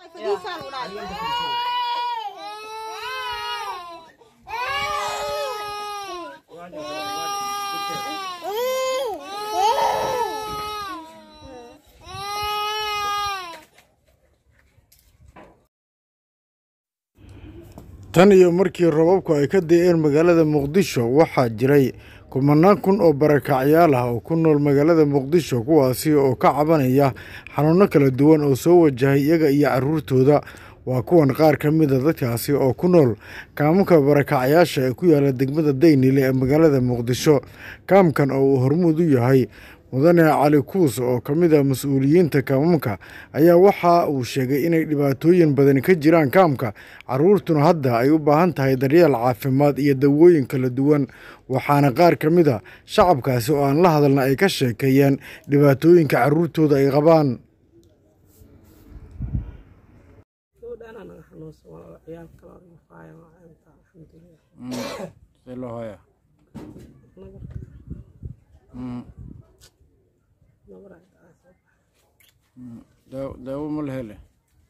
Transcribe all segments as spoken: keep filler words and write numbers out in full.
tan iyo markii roobabku ay ka da'een magaalada Muqdisho waxaa jiray kumanaan kun oo barakacyaal ah oo ku nool magaalada Muqdisho kuwaasi oo ka cabanaya xanuuno kala duwan oo soo wajahay iyaga iyo carruurtooda. waa kuwan qaar ka mid ah dadkaasi oo ku nool kaamka barakacyaasha ee ku yaala degmada Daynile ee magaalada Muqdisho. kaamkan oo uu hormuud u yahay mudane Cali Kuus oo ka mid ah mas'uuliyiinta kaamka ayaa waxa uu sheegay inay dhibaatooyin badan ka jiraan kaamka, carruurtuna hadda ay u baahan tahay daryeel caafimaad iyo dawooyin kala duwan. waxaana qaar ka mid ah shacabkaasi oo aan la hadalna ay ka sheekeeyeen dhibaatooyinka carruurtooda ay qabaan. daawo ma la hele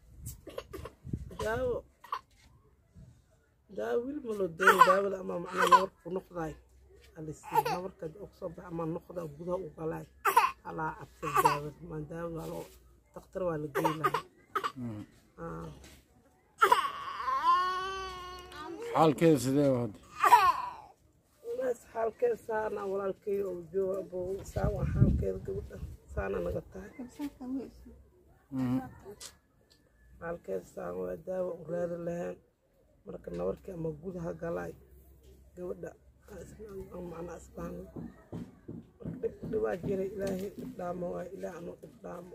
daawo daawo wiil ma loo doono daawada ama macna nabar ku noqday alisi nabarka oksoo bax ama noqda gudaha u galay ala abtay daawada ma daawo loo dhakhtar waa la geeyay ah xaalkeeda sidee wad bas xaalkeeda saana walaalkay oo joogo saawa xaalkeeda gabadha saana naga tahay halkeed saan waa daawo u raadi lahayn marka nabarkii ama gudaha galay gabadha macna asbaan marka dhibaa jiray ilaahay dhibdhaamo waa ilaah anu dhibdhaamo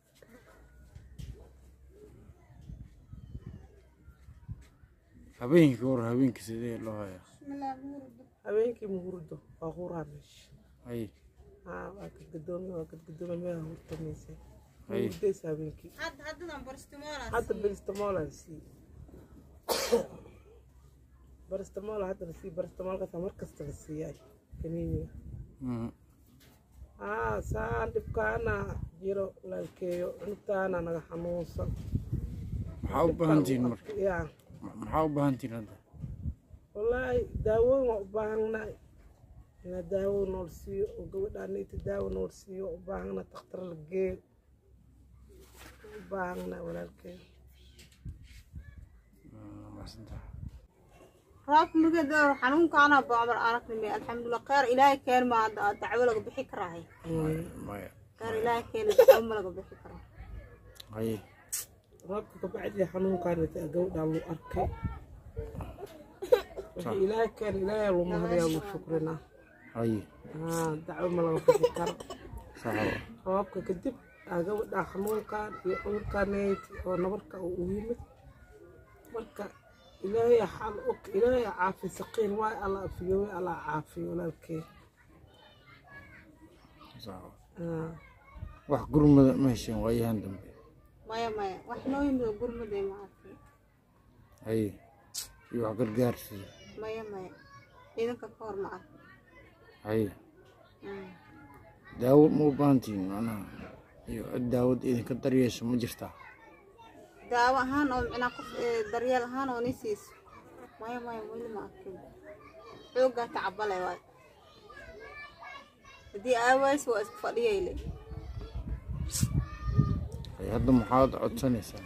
habeenkii hore habeenkii sidee loo hayaa habeenkii muhurdo waa quraa meesha ay haa waa ka gadoomi waa ka gadoomi meel hurtamaysa هذا هذا برستمولا هذا برستمولا سي برستمولا هذا سي برستمولا كذا مركز تلسياي كنيني آه سان دبكانا جيرو لالكيو انتانا نغا حنوصا محاو بهانتين مرك يا محاو بهانتين هذا والله داوو وباهنا ina daawo nool siiyo oo gabadhaan inta daawo nool siiyo u baahna dhakhtar la geeyo baahna walaalkay raaf muga daar xanuun kaana baamar aragni alxamdulillah qaar ilaahay keen ma dacwo laga bixi karaahay maya qaar ilaahay keen dacwo laga bixi karaa ay raabka ka bacdi xanuun kaana gabadhaan loo arkay ilaahay keen ilaahay loo mahadiyo loo shukrina ay ah dacwo ma laga bixi karo saxo raabka kadib gabadha xanuunkan iyo cudurkaneed oo nabarka uu yimid marka ilaahay xal og ilaahay caafi saqiin waa alla afiyo alla caafiyo walaalkay saxo ah wax gurmada ma heshin waayahan dambe maya maya wax noo yimid gurmada ma arki ay iyo wax gargaar si maya maya idanka koor ma arki ay daawo ma u baahantiin macnaha iyo daawad idinka daryeesho ma jirtaa daawo ahaan oo macna qof daryeel ahaan oo nisiis maya maya wali ma arkin xooga tacbalay waay hadii aaways waa isku fadhiyay ay hadda maxaad codsanaysaa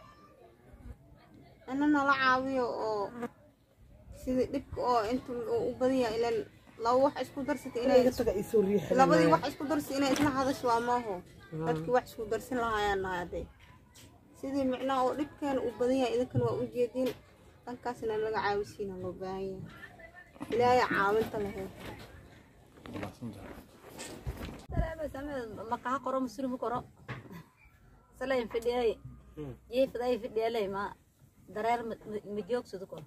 anana la caawiyo oo sidii dhibka oo inta u badiya ilaa law wax isku darsatay inay isaga isoo riixay labadii wax isku darsay inay isla hadasho waa maaho dadkii wax isku darsan lahaayeen haday sidii macna oo dhibkan u badan yahay idinkan waa u jeedin dhankaasna laga caawisiina loo baahan yahay ilaahay caawinta lahayd salaam salaam ma ka qoro muslim qoro salaam fidiyay jeef day fidiyay ma dareer ma joogsado ko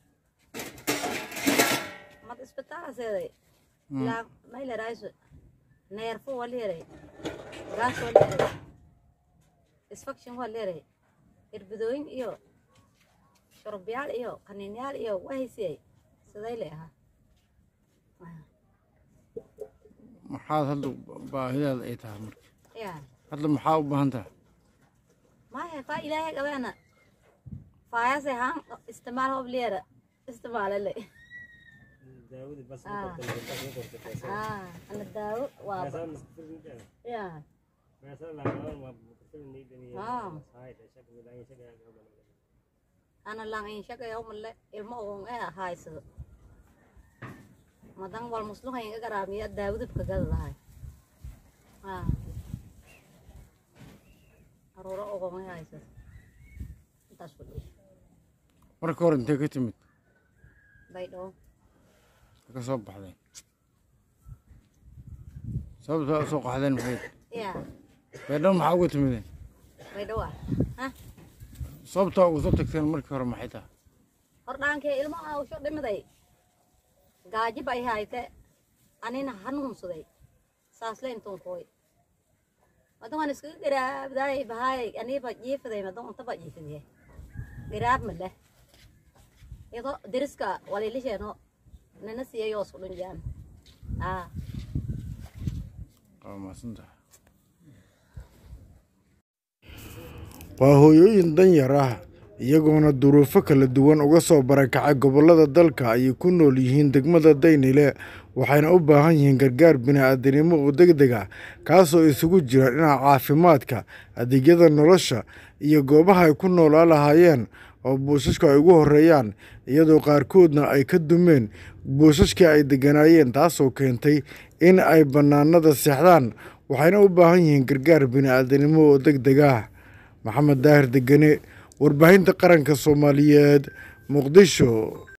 ma isbitaal aseeday la ma ila raayso neerfo waleeray gaas waleeray isfaction waleeray irbidooyin iyo shurbiyaal iyo qaniinyaal iyo wahaysay siday leeyahay maxaa hadda baahidaada ay tahay marka yaa hadda maxaa u baahan tahay ما هي فا إلهي قبنا فايس هان استعماله بليرة استعمال لي داود بس آه. آه أنا داود واب مثلا نسكتر نيجا يا مثلا لا ما بكتر نيجا نيجا آه. هاي تشك من أي شيء أنا لان إن شاء يوم اللي الموضوع إيه هاي سو ما دام والمسلوها ينقى قرامي داود بكجل هاي آه أروح أقوم هاي سو تشوفي marka hore intee ka timid بيدو ka soo baxday sababta soo qaxdeen maxay يا beedho maxaa uga timideen بيدو ها sababta ugu soo tagteen markii hore maxay tahay hordhaankee ilmaha u soo dhimiday gaaji bay hayte anina hanuunsaday saasle intuun kooy madan isku garaabday bahay aniba jiifaday madan inta ba jiifay garaab male ido diriska walilisheeno nana siyayo isku dhunjaan ah waa maasantahay waa hooyooyin danyar ah iyagoona duruufo kala duwan uga soo barakacay gobollada dalka ayay ku nool yihiin degmada Daynile waxayna u baahan yihiin gargaar bini'aadanimo oo degdeg ah kaasoo isugu jira dhinaca caafimaadka adeegyada nolosha iyo goobaha ay ku noolaan lahaayeen oo buushashka ay ugu horeeyaan iyadoo qaarkoodna ay ka dumeen buushashkii ay deganaayeen taasoo keentay in ay bannaanada seexdaan waxayna u baahan yihiin gargaar bini'aadanimo oo degdeg ah maxamed daahir degane warbaahinta qaranka Soomaaliyeed Muqdisho.